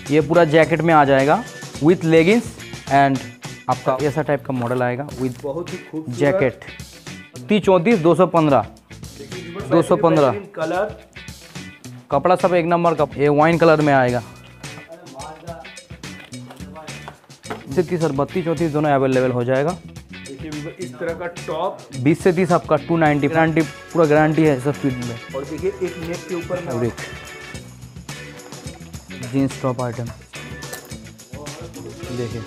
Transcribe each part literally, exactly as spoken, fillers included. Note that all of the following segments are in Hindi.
ये पूरा जैकेट में आ जाएगा विथ लेगिंग्स एंड आपका ऐसा टाइप का मॉडल आएगा विथ बहुत ही खूबसूरत जैकेट। तीस चौंतीस दो सौ पंद्रह दो सौ पंद्रह कलर, कपड़ा सब एक नंबर का। ये वाइन कलर में आएगा। तीस सर बत्तीस चौंतीस दोनों अवेलेबल हो जाएगा। देखिए इस तरह का टॉप बीस से तीस आपका टू नाइन्टी गारंटी, पूरा गारंटी है सब फीट में। और देखिए एक नेक के ऊपर फैब्रिक जीन्स टॉप आइटम देखिए।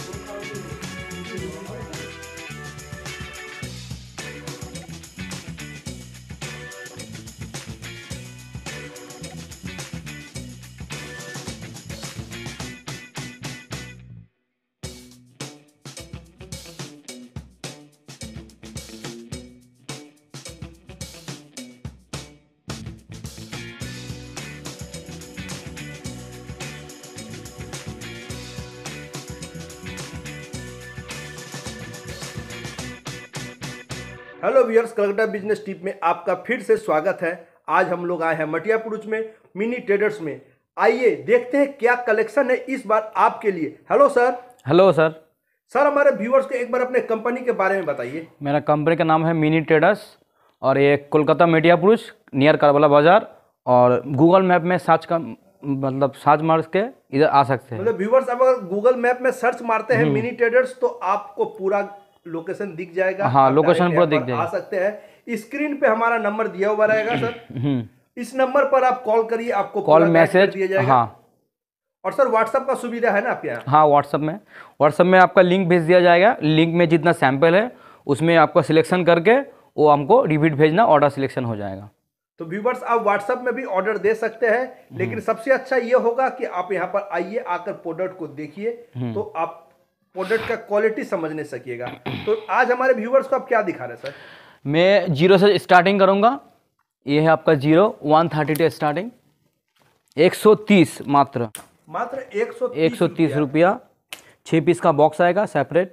Hello viewers, Calcutta business tip में आपका फिर से स्वागत है। आज हम लोग आए हैं मटियापुरुष में मिनी ट्रेडर्स में। आइए देखते हैं क्या कलेक्शन है इस बार आपके लिए। Hello sir. Hello sir. Sir हमारे व्यूअर्स को एक बार अपने कंपनी के बारे में बताइए। मेरा कंपनी का नाम है मिनी ट्रेडर्स और ये कोलकाता मटियापुरुष नियर करबला बाजार, और गूगल मैप में सर्च का मतलब सर्च मार के इधर आ सकते हैं। मतलब व्यूअर्स अब अगर गूगल मैप में सर्च मारते हैं मिनी ट्रेडर्स तो आपको पूरा लोकेशन दिख जाएगा। हाँ, लोकेशन पूरा दिख जाएगा। आ सकते हैं। स्क्रीन पे हमारा नंबर दिया हुआ रहेगा सर। इस नंबर पर आप कॉल करिए, आपको कॉल मैसेज दिया जाएगा। हाँ। और सर व्हाट्सएप का सुविधा है ना आपके यहाँ? हाँ, व्हाट्सएप में व्हाट्सएप में आपका लिंक भेज दिया जाएगा। लिंक में जितना सैंपल है उसमें आपको सिलेक्शन करके वो हमको रिपीट भेजना, ऑर्डर सिलेक्शन हो जाएगा। तो व्यूवर्स आप व्हाट्सएप में भी ऑर्डर दे सकते हैं, लेकिन सबसे अच्छा ये होगा कि आप यहाँ पर आइए, आकर प्रोडक्ट को देखिए तो आप प्रोडक्ट का क्वालिटी समझने सकिएगा। तो आज हमारे व्यूवर्स को आप क्या दिखा रहे हैं सर? मैं जीरो से स्टार्टिंग करूंगा। ये है आपका zero one thirty two starting, एक सौ तीस मात्र मात्र एक सौ एक सौ तीस रुपया। छः पीस का बॉक्स आएगा सेपरेट।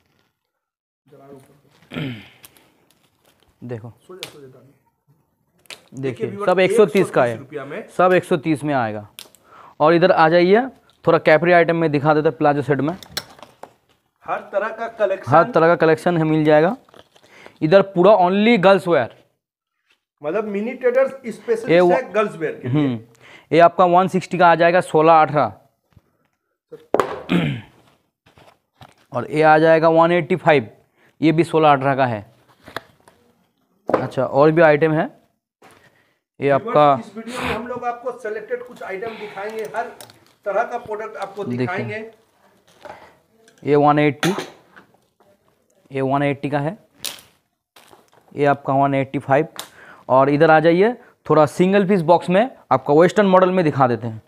देखो देखिए सब एक सौ तीस का है, सब एक सौ तीस में आएगा। और इधर आ जाइए, थोड़ा कैपरी आइटम में दिखा देते प्लाजो सेट में। हर तरह का कलेक्शन हर तरह का कलेक्शन है, मिल जाएगा इधर। पूरा ओनली गर्ल्स वेयर, मतलब मिनी ट्रेडर्स स्पेशलिस्ट है गर्ल्स वेयर के लिए। ये आपका एक सौ साठ का आ जाएगा सोलह अठारह, और ये आ जाएगा एक सौ पचासी, ये भी सोलह अठारह का है। अच्छा, और भी आइटम है ये आपका। इस वीडियो में हम लोग आपको सेलेक्टेड कुछ आइटम दिखाएंगे, हर तरह का प्रोडक्ट आपको दिखाएंगे। ये एक सौ अस्सी, ये एक सौ अस्सी का है। ये आपका एक सौ पचासी। और इधर आ जाइए, थोड़ा सिंगल पीस बॉक्स में आपका वेस्टर्न मॉडल में दिखा देते हैं।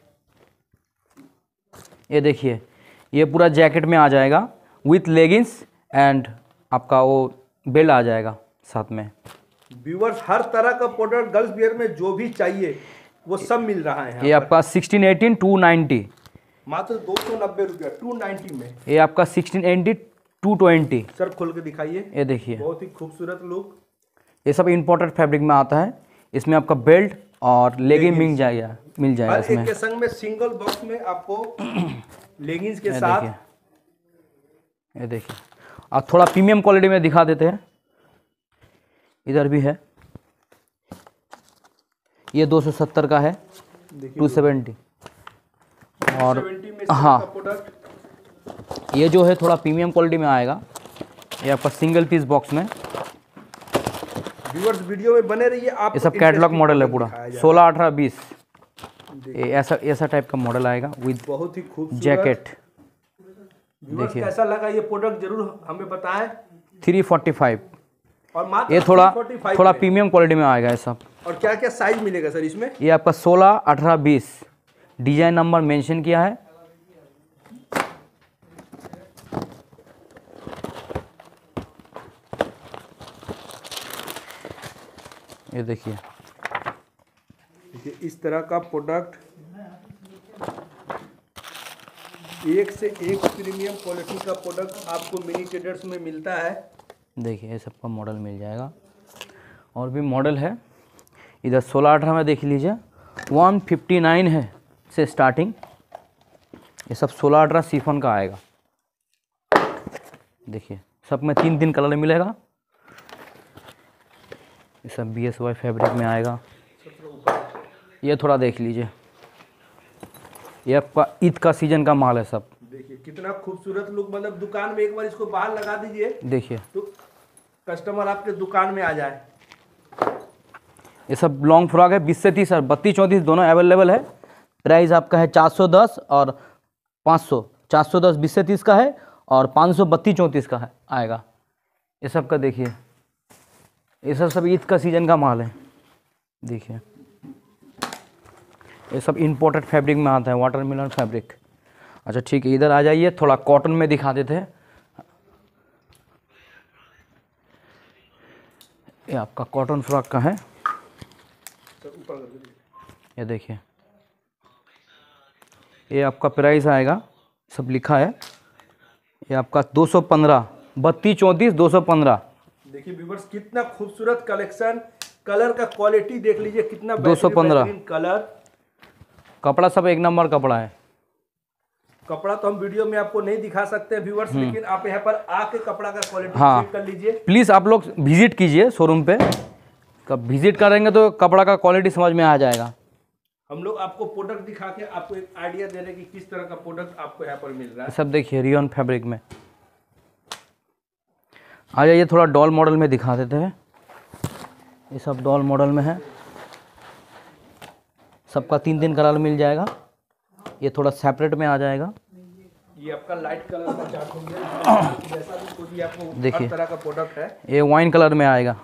ये देखिए, ये पूरा जैकेट में आ जाएगा विथ लेगिंग्स एंड आपका वो बेल्ट आ जाएगा साथ में। व्यूअर्स हर तरह का प्रोडक्ट गर्ल्स वियर में जो भी चाहिए वो सब मिल रहा है। ये आपका सिक्सटीन एटीन टू नाइन्टी, मात्र दो सौ नब्बे रुपया टू नाइन्टी में। ये आपका sixteen eighty two twenty. Sir खोल के दिखाइए। ये देखिए, बहुत ही खूबसूरत लुक। ये सब इंपोर्टेड फैब्रिक में आता है। इसमें आपका बेल्ट और लेगिंग मिल जाएगा मिल जाएगा इसमें। एक के संग में सिंगल बॉक्स में आपको लेगिंग्स के साथ। ये देखिए, आप थोड़ा प्रीमियम क्वालिटी में दिखा देते हैं। इधर भी है, ये दो सौ सत्तर का है, टू सेवेंटी। और हाँ, ये जो है थोड़ा प्रीमियम क्वालिटी में आएगा। ये आपका सिंगल पीस बॉक्स में। व्यूअर्स वीडियो में बने रहिए। आप ये सब कैटलॉग मॉडल है पूरा, सोलह अठारह बीस। ये ऐसा ऐसा टाइप का मॉडल आएगा विद बहुत ही खूबसूरत जैकेट। देखिए कैसा लगा ये प्रोडक्ट जरूर हमें बताएं। Three forty five. और मात्र ये थोड़ा थोड़ा प्रीमियम क्वालिटी में आएगा ये सब। और क्या क्या साइज मिलेगा सर इसमें? ये आपका सोलह अठारह बीस, डिजाइन नंबर मेंशन किया है। ये देखिए देखिए इस तरह का प्रोडक्ट, एक से एक प्रीमियम क्वालिटी का प्रोडक्ट आपको मिनी ट्रेडर्स में मिलता है। देखिए ये सबका मॉडल मिल जाएगा। और भी मॉडल है इधर, सोलह अठारह में देख लीजिए, वन फिफ्टी नाइन है से स्टार्टिंग। ये सब सोलह अठारह शिफॉन का आएगा। देखिए सब में तीन तीन कलर मिलेगा। ये सब बी एस वाई फैब्रिक में आएगा। ये थोड़ा देख लीजिए, ये आपका ईद का सीजन का माल है सब। देखिए कितना खूबसूरत लुक, मतलब दुकान में एक बार इसको बाहर लगा दीजिए, देखिए तो कस्टमर आपके दुकान में आ जाए। ये सब लॉन्ग फ्रॉक है, बीस से तीस और बत्तीस चौंतीस दोनों अवेलेबल है। प्राइस आपका है चार सौ दस और पाँच सौ। चार सौ दस बीस से तीस का है और पाँच सौ बत्तीस चौंतीस का है आएगा। ये सब का देखिए, ये सब सब ईद का सीजन का माल है। देखिए ये सब इंपोर्टेड फैब्रिक में आता है, वाटरमेलन फैब्रिक। अच्छा ठीक है, इधर आ जाइए, थोड़ा कॉटन में दिखा देते हैं। ये आपका कॉटन फ्रॉक का है। ये देखिए, ये आपका प्राइस आएगा, सब लिखा है। ये आपका दो सौ पंद्रह, बत्तीस चौंतीस दो सौ पंद्रह। देखिए व्यूअर्स कितना खूबसूरत कलेक्शन, कलर का क्वालिटी देख लीजिए कितना दो सौ पंद्रह कलर। कपड़ा सब एक नंबर कपड़ा है। कपड़ा तो हम वीडियो में आपको नहीं दिखा सकते व्यूअर्स, लेकिन आप यहाँ पर आके कपड़ा का क्वालिटी हाँ, चेक कर लीजिए। प्लीज़ आप लोग विजिट कीजिए शोरूम पे। कब विजिट करेंगे तो कपड़ा का क्वालिटी समझ में आ जाएगा। हम लोग आपको प्रोडक्ट दिखा के आपको एक आइडिया दे रहे हैं कि किस तरह का प्रोडक्ट आपको यहाँ पर मिल रहा है। सब देखिए रियन फैब्रिक में। आ जाइए, थोड़ा डॉल मॉडल में दिखा देते हैं। ये सब डॉल मॉडल में है, सबका तीन तीन कलर मिल जाएगा। ये थोड़ा सेपरेट में आ जाएगा। ये आपका लाइट कलर का चार्ट हो गया, जैसा भी कोई भी आपको देखिए, हर तरह का प्रोडक्ट है। ये वाइन कलर में आएगा।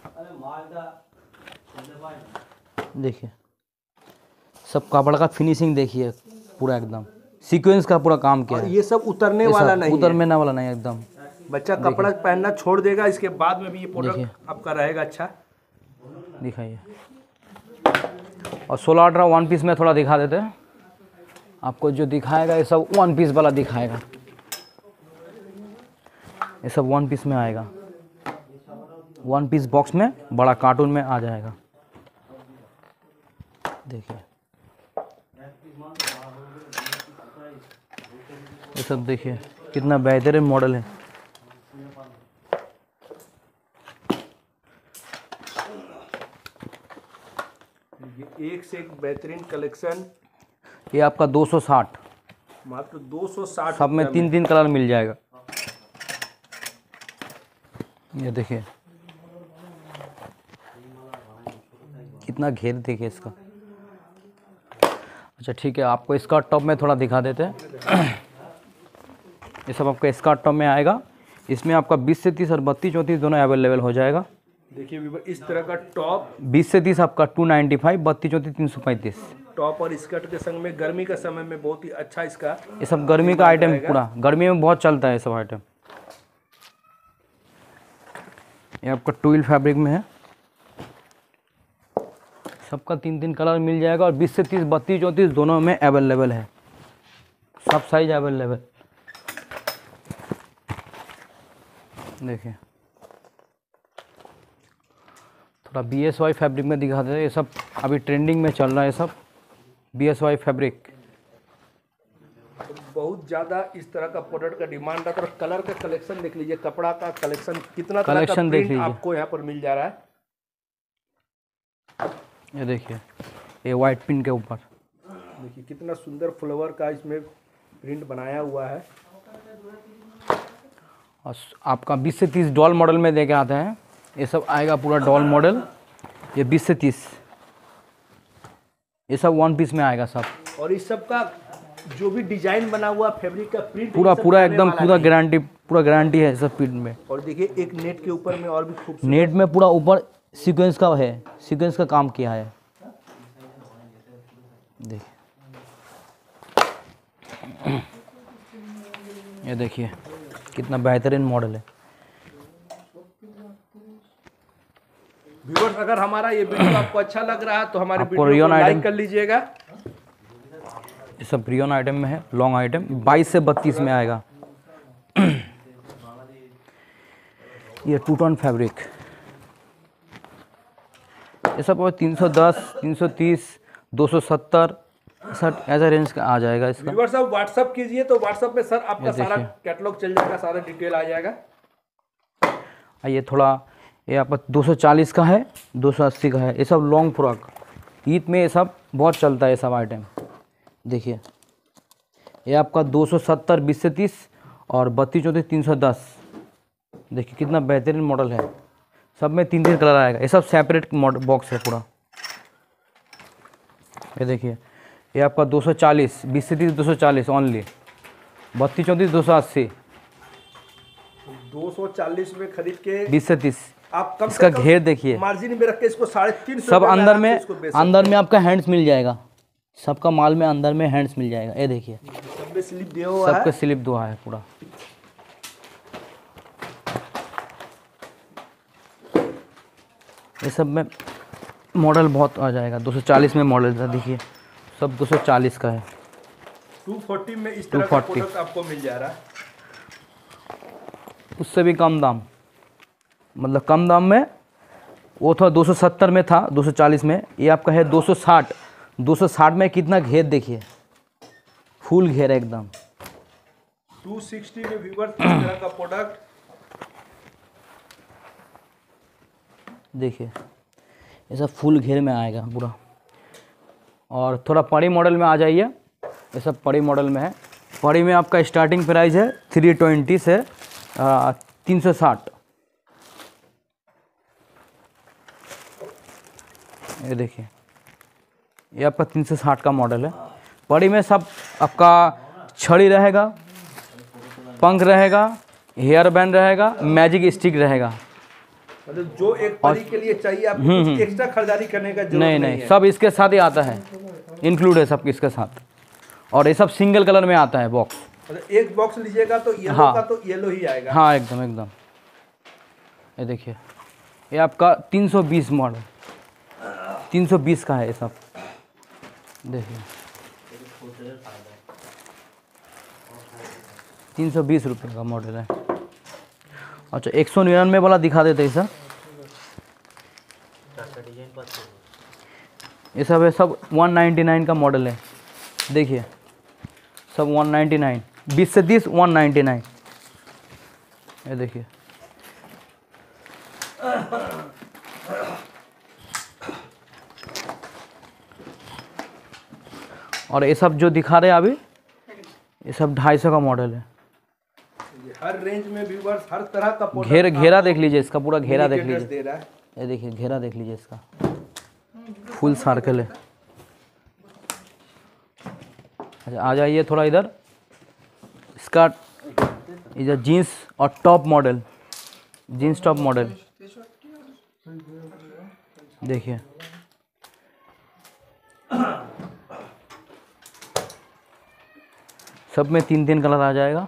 देखिए सब कपड़ा का फिनिशिंग देखिए, पूरा एकदम सीक्वेंस का पूरा काम किया और है। ये सब उतरने वाला नहीं है, उतरने वाला नहीं एकदम। बच्चा कपड़ा पहनना छोड़ देगा, इसके बाद में भी ये प्रोडक्ट आपका रहेगा अच्छा। दिखाइए, और सोलह अठारह वन पीस में थोड़ा दिखा देते हैं आपको। जो दिखाएगा ये सब वन पीस वाला दिखाएगा। ये सब वन पीस में आएगा, वन पीस बॉक्स में बड़ा कार्टून में आ जाएगा। देखिए ये सब देखिए कितना बेहतरीन मॉडल है। ये एक से एक बेहतरीन कलेक्शन। ये आपका दो सौ साठ, मात्र दो सौ साठ सब में तीन तीन कलर मिल जाएगा। ये देखिए कितना घेर देखिए इसका। अच्छा ठीक है, आपको स्कर्ट टॉप में थोड़ा दिखा देते हैं। ये सब आपका स्कर्ट टॉप में आएगा। इसमें आपका बीस से तीस और बत्तीस चौंतीस दोनों अवेलेबल हो जाएगा। देखिए व्यूअर इस तरह का टॉप बीस से तीस आपका टू नाइन्टी फाइव, बत्तीस चौंतीस तीन सौ पैंतीस। टॉप और स्कर्ट के संग में गर्मी का समय में बहुत ही अच्छा इसका। ये सब गर्मी का आइटम, पूरा गर्मी में बहुत चलता है ये सब आइटम। ये आपका ट्विल फैब्रिक में है, सबका तीन तीन कलर मिल जाएगा। और बीस से तीस, बत्तीस चौंतीस दोनों में अवेलेबल है, सब साइज अवेलेबल। देखिए थोड़ा बी एस वाई फैब्रिक में दिखा देते हैं। ये सब अभी ट्रेंडिंग में चल रहा है, ये सब बी एस वाई फैब्रिक। बहुत ज़्यादा इस तरह का प्रोडक्ट का डिमांड है। और कलर का कलेक्शन देख लीजिए, कपड़ा का कलेक्शन कितना तरह का प्रिंट आपको यहाँ पर मिल जा रहा है। ये देखिए ये वाइट पिन के ऊपर देखिए कितना सुंदर फ्लावर का इसमें प्रिंट बनाया हुआ है। और आपका बीस से तीस डॉल मॉडल में देके आते हैं। ये सब आएगा पूरा डॉल मॉडल। ये बीस से तीस, ये सब वन पीस में आएगा सब। और इस सब का जो भी डिजाइन बना हुआ फैब्रिक का प्रिंट पूरा पूरा एकदम पूरा गारंटी, पूरा गारंटी है सब प्रिंट में। और देखिए एक नेट के ऊपर में और भी खूबसूरत, नेट में पूरा ऊपर सीक्वेंस का है, सीक्वेंस का काम किया है। देखिए ये देखिए कितना बेहतरीन मॉडल है। व्यूअर्स अगर हमारा ये वीडियो आपको अच्छा लग रहा है तो हमारे आपको वीडियो को रियन लाइक आइटम कर लीजिएगा। ये सब रियन आइटम में है, लॉन्ग आइटम बाईस से बत्तीस में आएगा। ये टू टोन फैब्रिक, ये सब तीन सौ दस, तीन सौ तीस, दो सौ सत्तर, सर ऐसा रेंज का आ जाएगा इसका। व्यूअर्स आप व्हाट्सअप कीजिए तो व्हाट्सअप में सर आपका ये सारा देखिए। कैटलॉग चल जाएगा, सारा डिटेल आ जाएगा। ये थोड़ा ये आपका दो सौ चालीस का है, दो सौ अस्सी का है। ये सब लॉन्ग फ्रॉक ईद में ये सब बहुत चलता है, ये सब आइटम। देखिए ये आपका दो सौ सत्तर बीस से तीस और बत्तीस चौंतीस तीन सौ दस। देखिए कितना बेहतरीन मॉडल है, सब में तीन तीन कलर आएगा। ये सब सेपरेट मॉडल बॉक्स है पूरा। ये देखिए ये आपका दो सौ चालीस बीस से तीस, दो सौ चालीस ओनली, बत्तीस चौंतीस दो सौ अस्सी, दो सौ चालीस में खरीद के बीस से तीस। आप कम इसका से कम घेर देखिए, मार्जिन में रख के इसको साढ़े तीन सौ सब रुपये में अंदर आराम से में इसको बेच अंदर में आपका हैंड्स मिल जाएगा, सबका माल में अंदर में हैंड्स मिल जाएगा। ये देखिए सकते हैं। सब में स्लिप दिया हुआ है। सबका स्लिप दुआ है पूरा। ये सब में मॉडल बहुत आ जाएगा, दो सौ चालीस में मॉडल था। देखिए सब दो सौ चालीस का है, दो सौ चालीस में इस तरह का दो सौ चालीस प्रोडक्ट आपको मिल जा रहा है। उससे भी कम दाम, मतलब कम दाम में वो था दो सौ सत्तर में था, दो सौ चालीस में। ये आपका है दो सौ साठ। दो सौ साठ में कितना घेर देखिए, फुल घेर है एकदम। दो सौ साठ में व्यूअर्स इस तरह का प्रोडक्ट देखिए ये सब फुल घेर में आएगा पूरा। और थोड़ा पड़ी मॉडल में आ जाइए, ये सब पड़ी मॉडल में है। पड़ी में आपका स्टार्टिंग प्राइस है थ्री ट्वेंटी से तीन सौ साठ। ये देखिए ये आपका तीन सौ साठ का मॉडल है। पड़ी में सब आपका छड़ी रहेगा, पंख रहेगा, हेयर बैंड रहेगा, मैजिक स्टिक रहेगा। मतलब जो एक परी के लिए चाहिए आपको कुछ एक्स्ट्रा खरीदारी करने का जरूरत नहीं नहीं नहीं है। सब इसके साथ ही आता है, इंक्लूड है सब इसके साथ। और ये सब सिंगल कलर में आता है बॉक्स। मतलब एक बॉक्स लीजिएगा तो येलो हाँ। का तो येलो ही आएगा। हाँ एकदम एकदम। ये देखिए ये आपका तीन सौ बीस मॉडल, तीन सौ बीस का है ये सब। देखिए तीन सौ बीस रुपये का मॉडल है। अच्छा एक सौ निन्यानवे वाला दिखा देते हैं सर। ये सब है, सब वन नाइन्टी नाइन का मॉडल है। देखिए सब वन नाइन्टी नाइन, बीस से तीस वन नाइन्टी नाइन। ये देखिए और ये सब जो दिखा रहे हैं अभी, ये सब ढाई सौ का मॉडल है। हर रेंज में व्यूअर्स हर तरह का प्रोडक्ट घेर घेरा देख लीजिए इसका, पूरा घेरा देख लीजिए। दे रहा है। ये देखिए घेरा देख लीजिए इसका, फुल सर्कल है। अच्छा आ जाइए थोड़ा इधर। इसका इधर जीन्स और top model, jeans top model देखिए। सब में तीन तीन कलर आ जाएगा।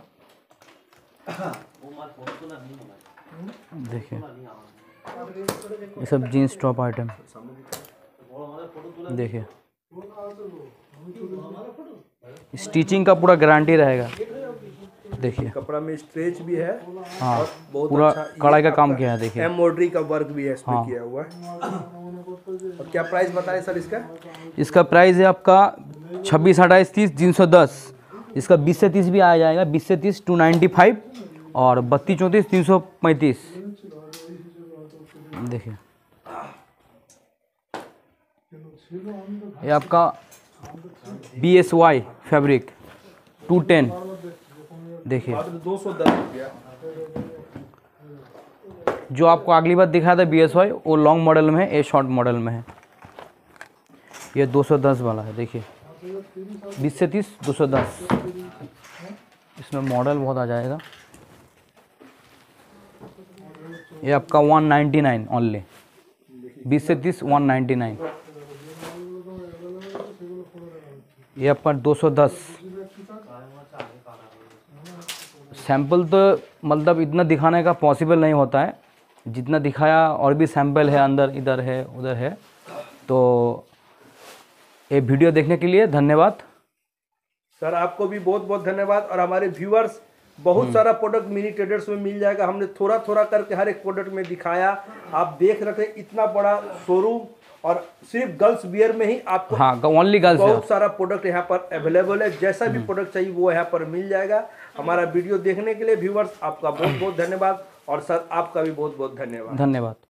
देखिए ये सब जीन्स टॉप आइटम देखिए। स्टिचिंग का पूरा गारंटी रहेगा। देखिए कपड़ा में स्ट्रेच भी है। हाँ और बहुत पूरा अच्छा कढ़ाई का काम किया है। देखिए एम्ब्रॉयडरी का वर्क भी है इसमें हाँ। किया हुआ है। और क्या प्राइस बताएं सर इसका? इसका प्राइस है आपका छब्बीस अट्ठाईस तीस तीन सौ दस। इसका बीस से तीस भी आ जाएगा, बीस से तीस टू नाइन्टी फाइव और बत्तीस चौंतीस तीन सौ पैंतीस। देखिए ये आपका B S Y fabric two ten. देखिए दो सौ दस रुपया। जो आपको अगली बार दिखाया था बी एस वाई, वो लॉन्ग मॉडल में है, ये शॉर्ट मॉडल में है। ये दो सौ दस वाला है। देखिए बीस से तीस दो सौ दस। इसमें मॉडल बहुत आ जाएगा। ये आपका वन नाइन्टी नाइन ओनली, बीस से तीस वन नाइन्टी नाइन। ये आपका दो सौ दस। सैंपल तो मतलब इतना दिखाने का पॉसिबल नहीं होता है जितना दिखाया, और भी सैंपल है अंदर, इधर है उधर है। तो ये वीडियो देखने के लिए धन्यवाद सर। आपको भी बहुत बहुत धन्यवाद। और हमारे व्यूअर्स बहुत सारा प्रोडक्ट मिनी ट्रेडर्स में मिल जाएगा। हमने थोड़ा थोड़ा करके हर एक प्रोडक्ट में दिखाया। आप देख रहे थे इतना बड़ा शोरूम और सिर्फ गर्ल्स वियर में ही आपको हाँ ओनली गर्ल्स है। बहुत सारा प्रोडक्ट यहाँ पर अवेलेबल है। जैसा भी प्रोडक्ट चाहिए वो यहाँ पर मिल जाएगा। हमारा वीडियो देखने के लिए व्यूअर्स आपका बहुत बहुत धन्यवाद और सर आपका भी बहुत बहुत धन्यवाद। धन्यवाद।